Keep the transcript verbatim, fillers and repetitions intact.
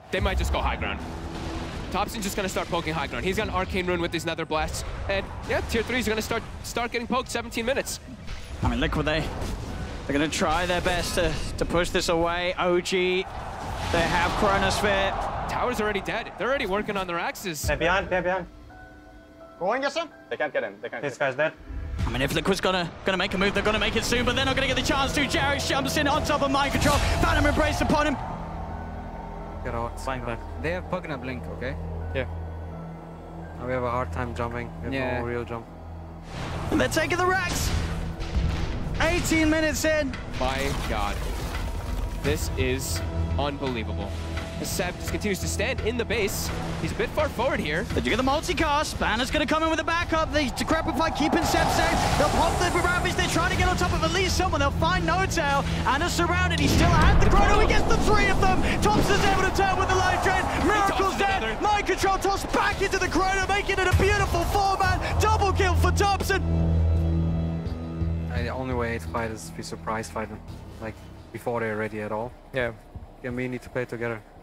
they might just go high ground. Thompson's just gonna start poking high ground. He's got an arcane rune with these nether blasts. And yeah, tier threes are gonna start start getting poked seventeen minutes. I mean, Liquid, they, they're gonna try their best to, to push this away. O G, they have Chronosphere. Tower's already dead. They're already working on their axes. They're behind, they're behind. Go on, Justin. They can't get in, they can't. This guy's dead. I mean, if Liquid's gonna gonna make a move, they're gonna make it soon, but they're not gonna get the chance to. Jarrett jumps in on top of mind control. Phantom embrace upon him. Get out. Fine, fine. They have Pug and a Blink, okay? Yeah. Now we have a hard time jumping. We have Yeah. no real jump. And they're taking the racks. eighteen minutes in. My God. This is unbelievable. Seb just continues to stand in the base. He's a bit far forward here. Did you get the multicast? Banner's gonna come in with a backup. The Decrepify keeping Seb safe. They'll pop the Ravage. They're trying to get on top of at least someone. They'll find No Tail. And are surrounded. He still has the Chrono. He gets the three of them. Thompson's able to turn with the life drain. Miracle's dead. Mind control tossed back into the Chrono, making it a beautiful four-man double kill for Thompson. And the only way to fight is if we surprise fight them. Like, before they're ready at all. Yeah. And we need to play together.